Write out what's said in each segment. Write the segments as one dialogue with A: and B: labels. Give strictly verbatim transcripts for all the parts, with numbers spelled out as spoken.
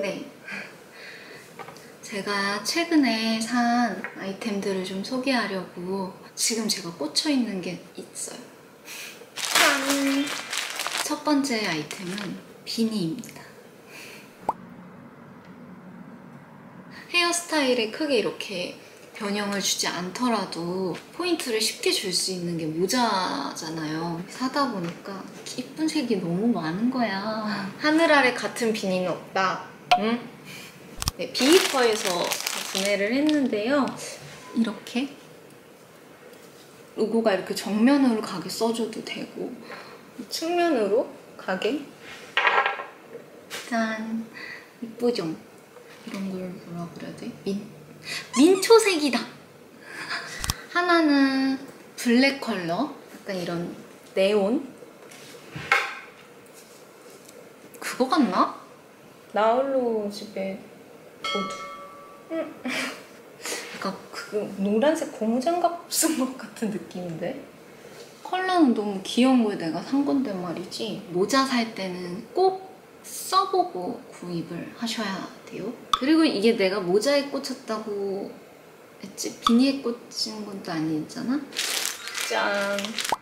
A: 네. 제가 최근에 산 아이템들을 좀 소개하려고 지금 제가 꽂혀있는 게 있어요. 짠! 첫 번째 아이템은 비니입니다. 헤어스타일에 크게 이렇게 변형을 주지 않더라도 포인트를 쉽게 줄 수 있는 게 모자잖아요. 사다 보니까 이쁜 색이 너무 많은 거야. 하늘 아래 같은 비니는 없다. 응? 네, 비히커에서 구매를 했는데요. 이렇게 로고가 이렇게 정면으로 가게 써줘도 되고 측면으로 가게. 짠! 이쁘죠? 이런 걸 뭐라 그래야 돼? 민, 민초색이다! 하나는 블랙 컬러, 약간 이런 네온? 그거 같나? 나홀로 집에 모두. 응. 약간 그 노란색 고무장갑 쓴 것 같은 느낌인데? 컬러는 너무 귀여운 걸 내가 산 건데 말이지. 모자 살 때는 꼭 써보고 구입을 하셔야 돼요. 그리고 이게 내가 모자에 꽂혔다고 했지 비니에 꽂힌 것도 아니잖아? 짠!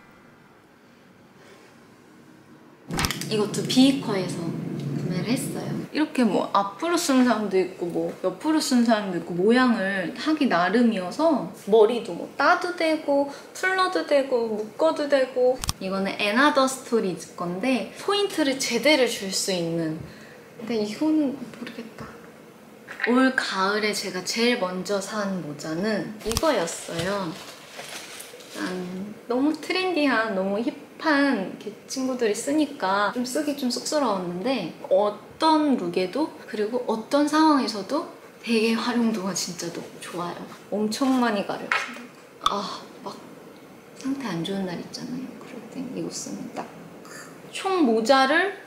A: 이것도 비히커에서 구매를 했어요. 이렇게 뭐 앞으로 쓰는 사람도 있고 뭐 옆으로 쓰는 사람도 있고 모양을 하기 나름이어서 머리도 뭐 따도 되고 풀러도 되고 묶어도 되고. 이거는 애나더 스토리즈 건데 포인트를 제대로 줄 수 있는. 근데 이거는 모르겠다. 올 가을에 제가 제일 먼저 산 모자는 이거였어요. 짠. 너무 트렌디한, 너무 힙한 이렇게 친구들이 쓰니까 좀 쓰기 좀 쑥스러웠는데 어떤 룩에도 그리고 어떤 상황에서도 되게 활용도가 진짜 너무 좋아요. 엄청 많이 가려진다. 아, 막 상태 안 좋은 날 있잖아요. 그럴 땐 이거 쓰면 딱. 총 모자를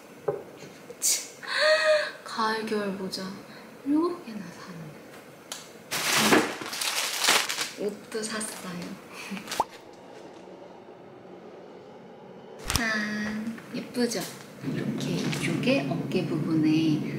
A: 가을, 겨울 모자 일곱 개나 사는. 옷도 샀어요. 짠! 예쁘죠? 이렇게 이쪽에 어깨 부분에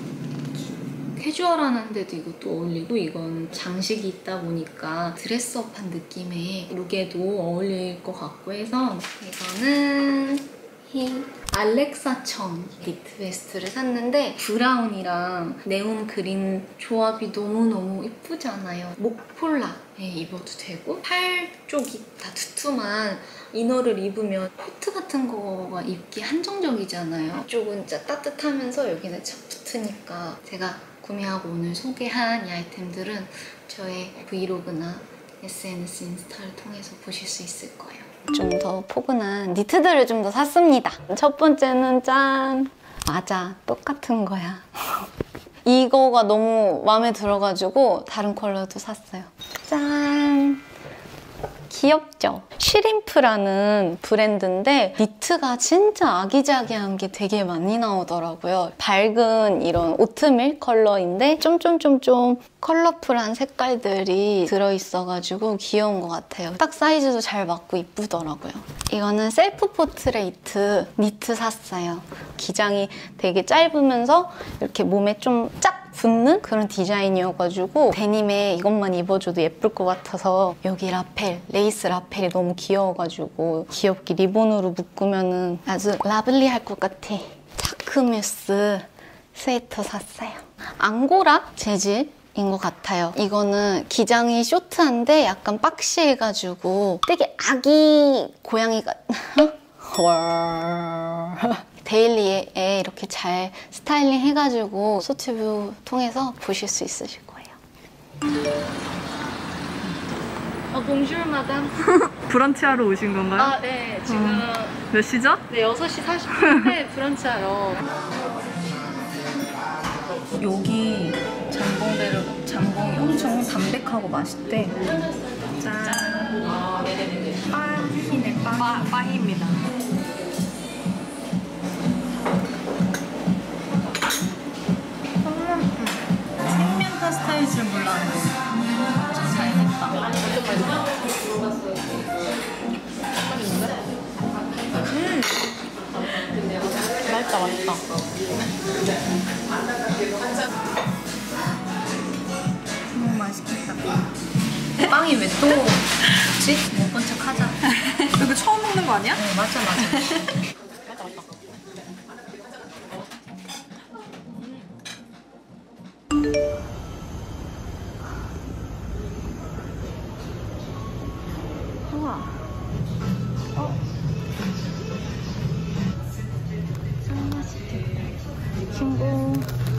A: 캐주얼한데도 이것도 어울리고 이건 장식이 있다 보니까 드레스업한 느낌의 룩에도 어울릴 것 같고 해서 이거는 이 알렉사 청 니트 베스트를 샀는데 브라운이랑 네온 그린 조합이 너무너무 이쁘지 않아요? 목폴라에 입어도 되고 팔 쪽이 다 두툼한 이너를 입으면 코트 같은 거가 입기 한정적이잖아요. 이쪽은 진짜 따뜻하면서 여기는 참 붙으니까 제가 구매하고 오늘 소개한 이 아이템들은 저의 브이로그나 에스엔에스 인스타를 통해서 보실 수 있을 거예요. 좀 더 포근한 니트들을 좀 더 샀습니다. 첫 번째는 짠! 맞아, 똑같은 거야. 이거가 너무 마음에 들어가지고 다른 컬러도 샀어요. 짠! 귀엽죠? 쉬림프라는 브랜드인데 니트가 진짜 아기자기한 게 되게 많이 나오더라고요. 밝은 이런 오트밀 컬러인데 좀좀좀좀 컬러풀한 색깔들이 들어있어가지고 귀여운 것 같아요. 딱 사이즈도 잘 맞고 이쁘더라고요. 이거는 셀프 포트레이트 니트 샀어요. 기장이 되게 짧으면서 이렇게 몸에 좀 쫙 붙는 그런 디자인이어가지고 데님에 이것만 입어줘도 예쁠 것 같아서 여기 라펠, 레이스 라펠이 너무 귀여워가지고 귀엽게 리본으로 묶으면 아주 라블리할 것 같아. 자크뮤스 스웨터 샀어요. 앙고라 재질 인 것 같아요. 이거는 기장이 쇼트한데 약간 박시해가지고 되게 아기 고양이가 데일리에 이렇게 잘 스타일링 해가지고 소튜브 통해서 보실 수 있으실 거예요. 어, 봉슈르 마담.
B: 브런치 하러 오신 건가요?
A: 아, 네. 지금
B: 어. 몇 시죠?
A: 네, 여섯 시 사십 분인데 브런치 하러. 여기 잠봉대로 잠봉이 엄청 담백하고 맛있대. 짠. 빠히네, 빠, 빠히입니다. 생면 파스타일 줄 몰랐는데 잘 됐다. 음. 맛있다, 맛있다. 너무 맛있겠다. 빵이 왜 또 뭐지? 못 본 척 하자.
B: 이거 처음 먹는 거 아니야?
A: 어, 맞아, 맞아. 맞다, 맞다. 우와. 어? 친구.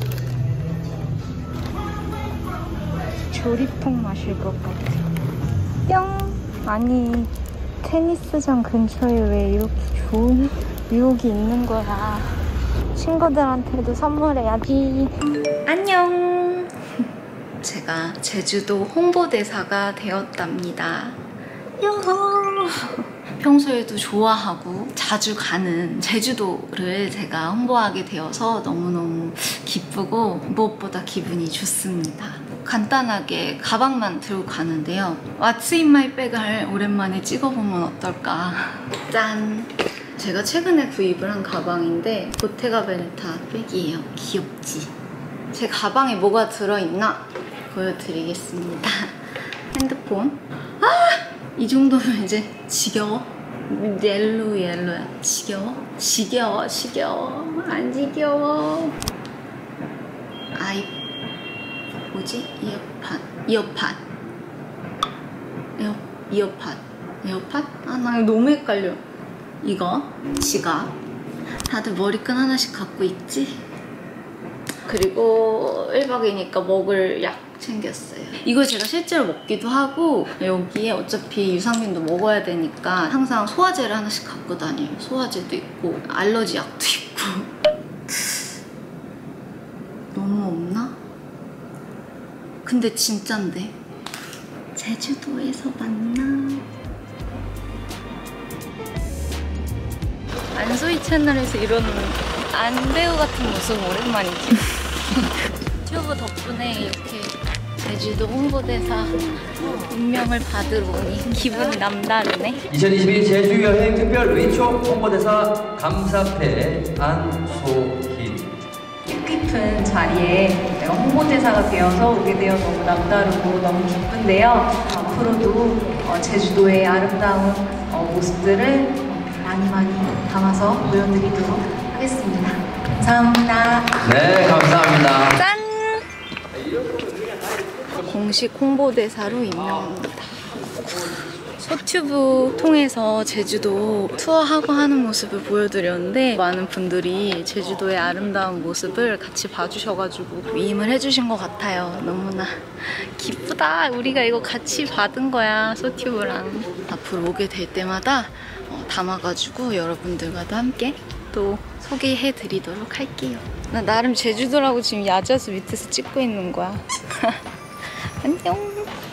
A: 조리통 마실 것 같아. 뿅! 아니, 테니스장 근처에 왜 이렇게 좋은 유혹이 있는 거야. 친구들한테도 선물해야지. 안녕! 제가 제주도 홍보대사가 되었답니다. 요호! 평소에도 좋아하고 자주 가는 제주도를 제가 홍보하게 되어서 너무너무 기쁘고 무엇보다 기분이 좋습니다. 간단하게 가방만 들고 가는데요. What's in my bag을 오랜만에 찍어보면 어떨까? 짠! 제가 최근에 구입을 한 가방인데 보테가 베네타 백이에요. 귀엽지? 제 가방에 뭐가 들어있나 보여드리겠습니다. 핸드폰. 아! 이 정도면 이제 지겨워? 옐로 옐로야. 지겨워? 지겨워 지겨워. 안 지겨워. 아이 뭐지? 이어팟 이어팟 이어, 이어팟 이어팟? 아 나 이거 너무 헷갈려. 이거 지갑. 다들 머리끈 하나씩 갖고 있지? 그리고 일 박이니까 먹을 약 챙겼어요. 이거 제가 실제로 먹기도 하고 여기에 어차피 유산균도 먹어야 되니까 항상 소화제를 하나씩 갖고 다녀요. 소화제도 있고 알러지 약도 있고. 너무 없나? 근데 진짠데. 제주도에서 만나. 안소희 채널에서 이런 안배우 같은 모습 오랜만이지. 유튜브 덕분에 이렇게 제주도 홍보대사 임명을 받으러 오니 기분이 남다르네.
C: 이천이십일 제주여행 특별 위촉 홍보대사 감사패 안소희.
D: 뜻깊은 자리에 내가 홍보대사가 되어서 오게 되어 너무 남다르고 너무 기쁜데요. 앞으로도 어, 제주도의 아름다운 어, 모습들을 많이 많이 담아서 보여드리도록 하겠습니다. 감사합니다.
C: 네, 감사합니다.
A: 짠! 공식 홍보대사로 임명합니다. 소튜브 통해서 제주도 투어하고 하는 모습을 보여드렸는데 많은 분들이 제주도의 아름다운 모습을 같이 봐주셔가지고 위임을 해주신 것 같아요. 너무나 기쁘다. 우리가 이거 같이 받은 거야, 소튜브랑. 앞으로 오게 될 때마다 어, 담아가지고 여러분들과도 함께 또 소개해드리도록 할게요. 나 나름 제주도라고 지금 야자수 밑에서 찍고 있는 거야. 안녕.